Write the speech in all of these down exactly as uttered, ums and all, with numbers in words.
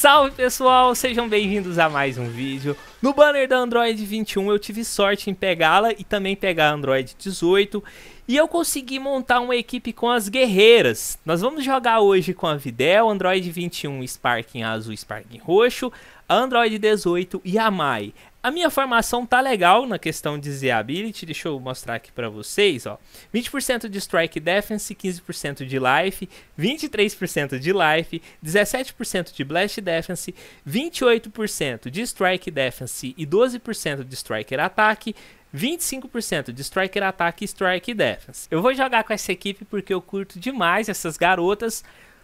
Salve pessoal, sejam bem-vindos a mais um vídeo. No banner da Android vinte e um eu tive sorte em pegá-la e também pegar a Android dezoito. E eu consegui montar uma equipe com as guerreiras. Nós vamos jogar hoje com a Videl, Android vinte e um Spark em azul e Spark em roxo, a Android dezoito e a Mai. A minha formação tá legal na questão de Z Ability, deixa eu mostrar aqui pra vocês, ó. vinte por cento de Strike Defense, quinze por cento de Life, vinte e três por cento de Life, dezessete por cento de Blast Defense, vinte e oito por cento de Strike Defense e doze por cento de Striker Ataque, vinte e cinco por cento de Striker Ataque e Strike Defense. Eu vou jogar com essa equipe porque eu curto demais essas garotas,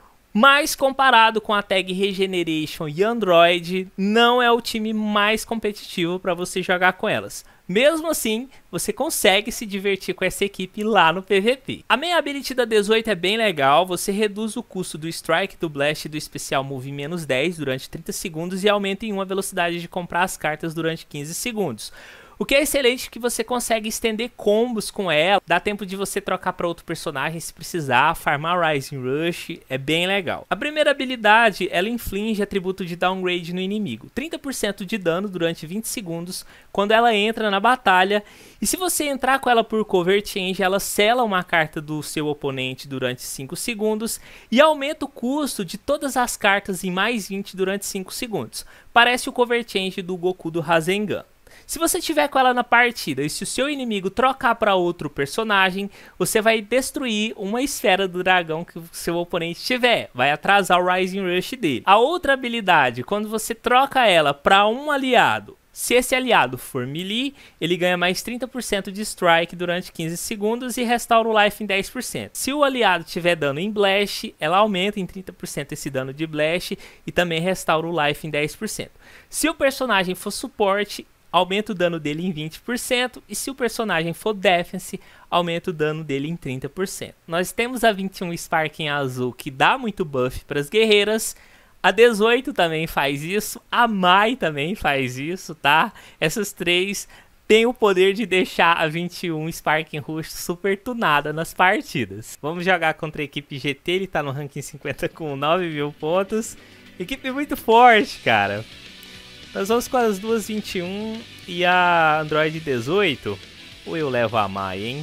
mas comparado com a Tag Regeneration e Android, não é o time mais competitivo para você jogar com elas. Mesmo assim, você consegue se divertir com essa equipe lá no P V P. A main ability da dezoito é bem legal, você reduz o custo do Strike, do Blast e do especial Move em menos dez durante trinta segundos e aumenta em um a velocidade de comprar as cartas durante quinze segundos. O que é excelente que você consegue estender combos com ela, dá tempo de você trocar para outro personagem se precisar, farmar Rising Rush, é bem legal. A primeira habilidade, ela inflige atributo de downgrade no inimigo, trinta por cento de dano durante vinte segundos quando ela entra na batalha, e se você entrar com ela por cover change, ela sela uma carta do seu oponente durante cinco segundos e aumenta o custo de todas as cartas em mais vinte durante cinco segundos. Parece o cover change do Goku do Rasengan. Se você tiver com ela na partida e se o seu inimigo trocar para outro personagem, você vai destruir uma esfera do dragão que o seu oponente tiver. Vai atrasar o Rising Rush dele. A outra habilidade, quando você troca ela para um aliado, se esse aliado for melee, ele ganha mais trinta por cento de strike durante quinze segundos e restaura o life em dez por cento. Se o aliado tiver dano em blast, ela aumenta em trinta por cento esse dano de blast e também restaura o life em dez por cento. Se o personagem for suporte, aumenta o dano dele em vinte por cento, e se o personagem for defense, aumenta o dano dele em trinta por cento. Nós temos a vinte e um Spark em azul, que dá muito buff para as guerreiras, a dezoito também faz isso, a Mai também faz isso, tá? Essas três têm o poder de deixar a vinte e um Spark em roxo super tunada nas partidas. Vamos jogar contra a equipe G T, ele tá no ranking cinquenta com nove mil pontos, equipe muito forte, cara. Nós vamos com as duas vinte e um e a Android dezoito. Ou eu levo a Mai, hein?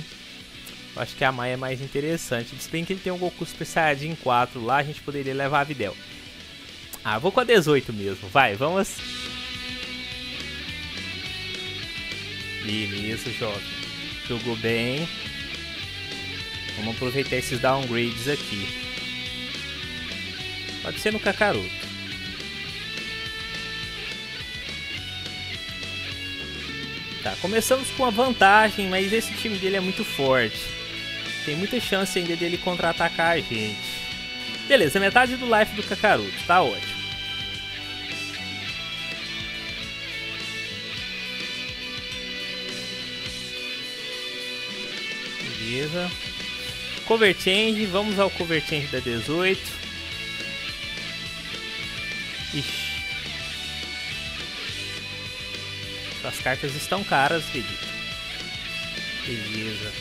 Eu acho que a Mai é mais interessante. Se bem que ele tem um Goku Super Saiyajin quatro lá, a gente poderia levar a Videl. Ah, vou com a dezoito mesmo. Vai, vamos. Beleza, jovem. Jogou bem. Vamos aproveitar esses downgrades aqui. Pode ser no Kakaroto. Tá, começamos com uma vantagem, mas esse time dele é muito forte. Tem muita chance ainda dele contra-atacar a gente. Beleza, metade do life do Kakaroto, tá ótimo. Beleza. Cover change, vamos ao cover change da dezoito. Ixi. As cartas estão caras, acredito. Beleza.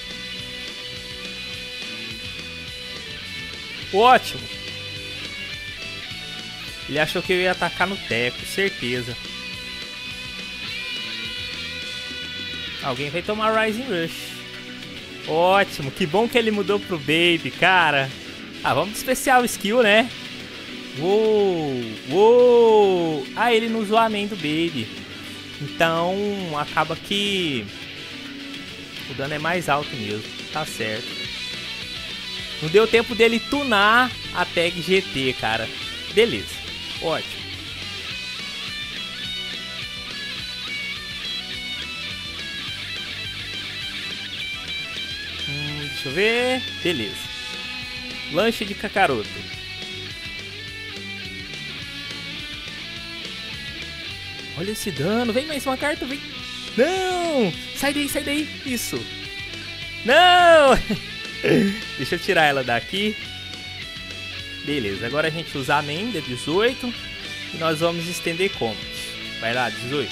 Ótimo. Ele achou que eu ia atacar no teco, certeza. Alguém vai tomar Rising Rush. Ótimo, que bom que ele mudou pro Baby, cara. Ah, vamos de especial skill, né? Uou, uou. Ah, ele não usou a main do Baby. Então, acaba que o dano é mais alto mesmo, tá certo. Não deu tempo dele tunar a tag G T, cara. Beleza, ótimo. Hum, deixa eu ver. Beleza. Lanche de Kakaroto. Olha esse dano, vem mais uma carta, vem. Não, sai daí, sai daí, isso. Não, deixa eu tirar ela daqui. Beleza, agora a gente usa a main da dezoito e nós vamos estender combos. Vai lá, dezoito.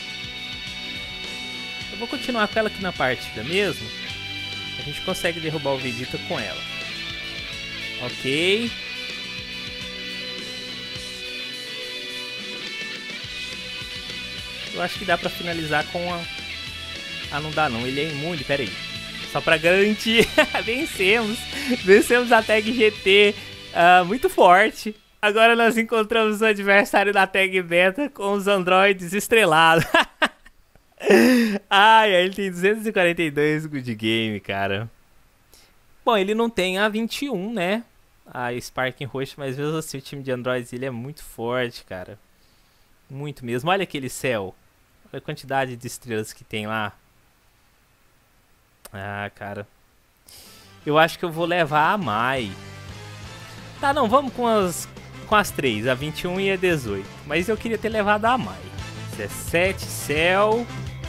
Eu vou continuar com ela aqui na partida mesmo. A gente consegue derrubar o Vegeta com ela. Ok. Eu acho que dá pra finalizar com a... Ah, não dá não, ele é imune, pera aí. Só pra garantir, vencemos. Vencemos a tag G T uh, muito forte. Agora nós encontramos o adversário da tag Beta com os androides estrelados. Ai, ele tem duzentos e quarenta e dois good game, cara. Bom, ele não tem a vinte e um, né? A Spark em roxo, mas mesmo assim o time de androids ele é muito forte, cara. Muito mesmo. Olha aquele céu. Olha a quantidade de estrelas que tem lá. Ah, cara. Eu acho que eu vou levar a Mai. Tá, não, vamos com as, com as três, a vinte e um e a dezoito. Mas eu queria ter levado a Mai. dezessete, céu.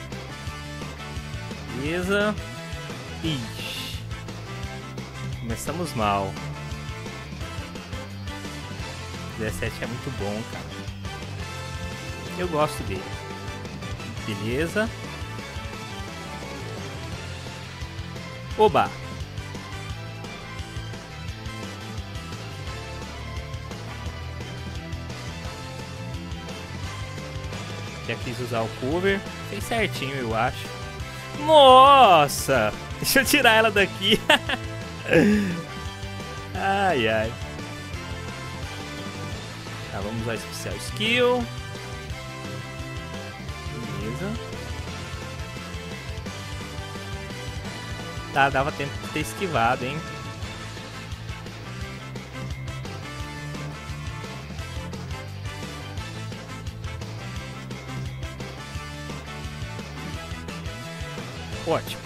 Beleza. Ixi. Começamos mal. dezessete é muito bom, cara. Eu gosto dele. Beleza. Oba. Já quis usar o cover. Fez certinho, eu acho. Nossa! Deixa eu tirar ela daqui. Ai, ai. Tá, vamos usar especial skill. Beleza. Tá, dava tempo de ter esquivado, hein? Ótimo.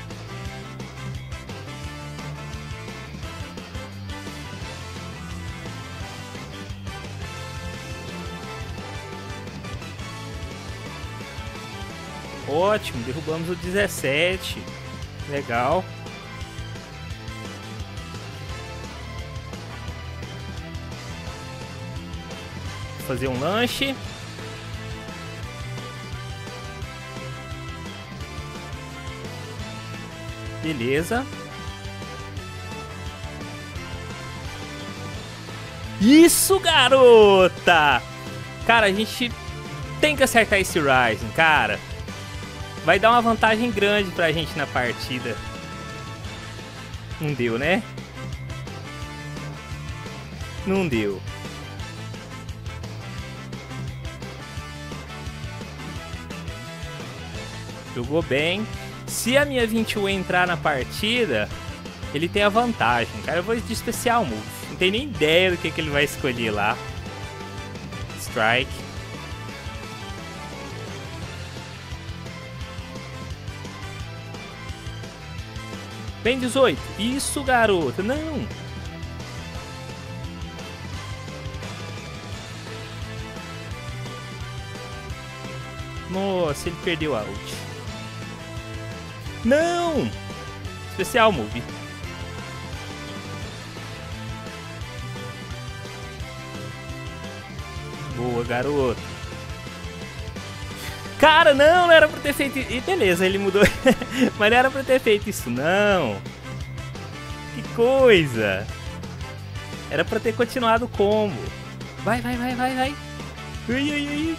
Ótimo, derrubamos o dezessete. Legal. Vou fazer um lanche. Beleza. Isso, garota! Cara, a gente tem que acertar esse Rising, cara. Vai dar uma vantagem grande pra gente na partida. Não deu, né? Não deu. Jogou bem. Se a minha vinte e um entrar na partida, ele tem a vantagem. Cara, eu vou de especial move. Não tenho nem ideia do que, que ele vai escolher lá. Strike. Bem, dezoito. Isso, garoto. Não. Nossa, ele perdeu a ult. Não. Especial move. Boa, garoto. Cara, não, não era pra ter feito... E beleza, ele mudou. Mas não era pra ter feito isso, não. Que coisa. Era pra ter continuado o combo. Vai, vai, vai, vai, vai. Ui, ui, ui.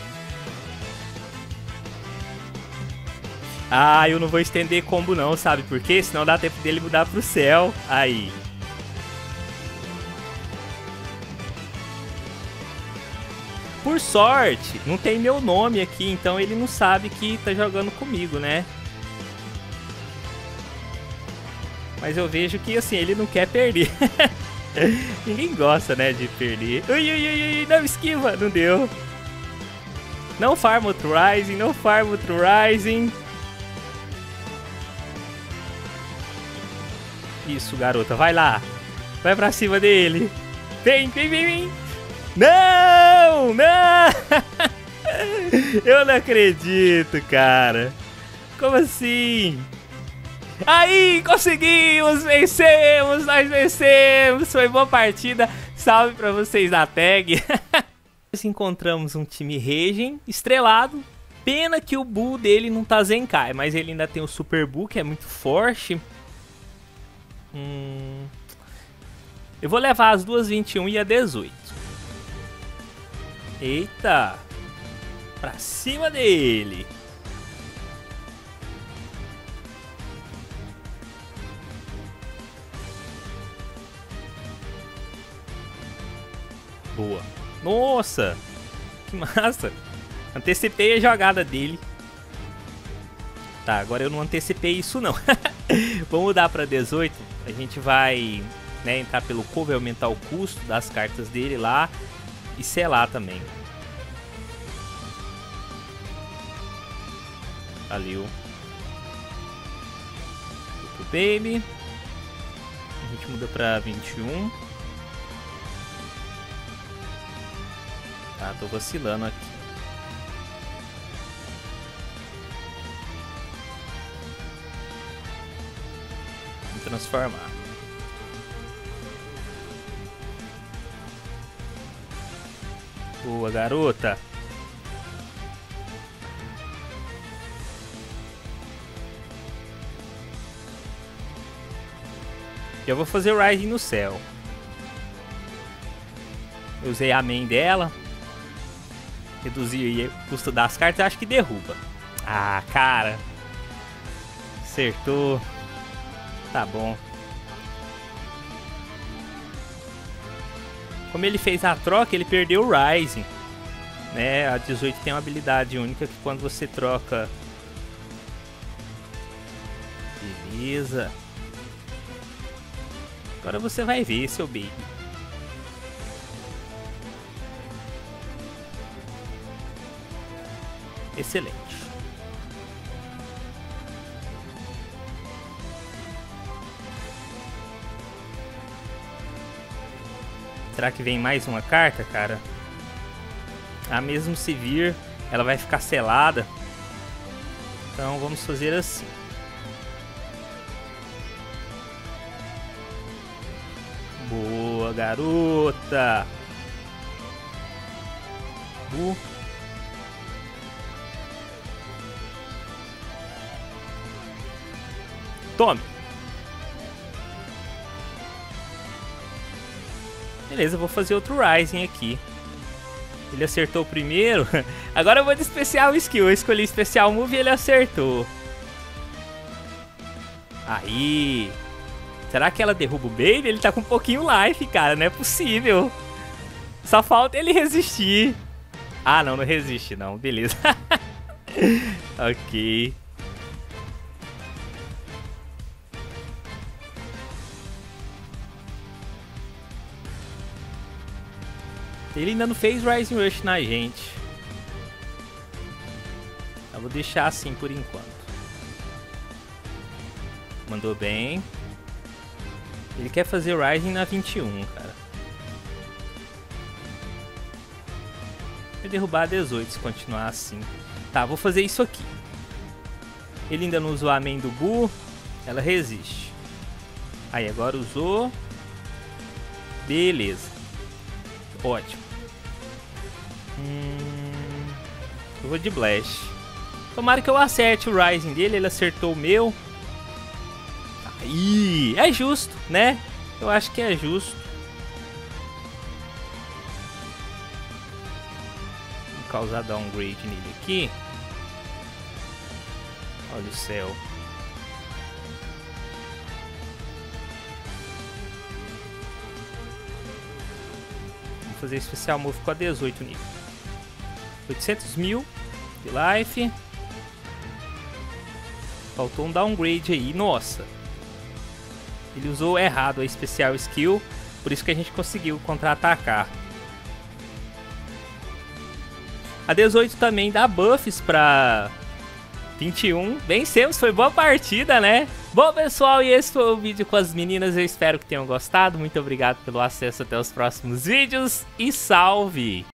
Ah, eu não vou estender combo não, sabe por quê? Senão dá tempo dele mudar pro céu. Aí. Por sorte, não tem meu nome aqui, então ele não sabe que tá jogando comigo, né? Mas eu vejo que, assim, ele não quer perder. Ninguém gosta, né, de perder. Ui, ui, ui, ui, não, esquiva, não deu. Não farma outro Rising, não farma outro Rising. Isso, garota, vai lá. Vai pra cima dele. Vem, vem, vem, vem. Não, não. Eu não acredito, cara. Como assim? Aí, conseguimos, vencemos, nós vencemos. Foi boa partida. Salve pra vocês da tag. Nós encontramos um time Regen estrelado. Pena que o Bull dele não tá Zenkai, mas ele ainda tem o Super Bull, que é muito forte. Hum... Eu vou levar as duas vinte e um e a dezoito. Eita! Pra cima dele. Boa. Nossa. Que massa. Antecipei a jogada dele. Tá, agora eu não antecipei isso não. Vamos mudar pra dezoito. A gente vai, né, entrar pelo cover, aumentar o custo das cartas dele lá. E selar também. Valeu. Muito baby. A gente muda pra vinte e um. Tá, tô vacilando aqui. Vou transformar. Boa, garota. Eu vou fazer o Rising no céu. Eu usei a main dela. Reduzir o custo das cartas, acho que derruba. Ah, cara. Acertou. Tá bom. Como ele fez a troca, ele perdeu o Rising. Né? A dezoito tem uma habilidade única que quando você troca... Beleza. Agora você vai ver, seu baby. Excelente. Será que vem mais uma carta, cara? Ah, mesmo se vir, ela vai ficar selada. Então vamos fazer assim. Boa, garota. Uh. Tome. Beleza, vou fazer outro Rising aqui. Ele acertou o primeiro. Agora eu vou de especial skill. Eu escolhi especial move e ele acertou. Aí. Será que ela derruba o baby? Ele tá com um pouquinho life, cara. Não é possível. Só falta ele resistir. Ah, não, não resiste não. Beleza. Ok. Ele ainda não fez Rising Rush na gente. Eu vou deixar assim por enquanto. Mandou bem. Ele quer fazer Rising na vinte e um, cara. Vai derrubar a dezoito se continuar assim. Tá, vou fazer isso aqui. Ele ainda não usou a main do Buu. Ela resiste. Aí, agora usou. Beleza. Ótimo. Hum, eu vou de Blast. Tomara que eu acerte o Rising dele. Ele acertou o meu. Aí, é justo, né? Eu acho que é justo. Vou causar downgrade nele aqui. Olha o céu. Vou fazer especial move com a dezoito nível. oitocentos mil de life. Faltou um downgrade aí, nossa. Ele usou errado a especial skill, por isso que a gente conseguiu contra-atacar. A dezoito também dá buffs pra vinte e um. Vencemos, foi boa partida, né? Bom, pessoal, e esse foi o vídeo com as meninas. Eu espero que tenham gostado. Muito obrigado pelo acesso. Até os próximos vídeos e salve!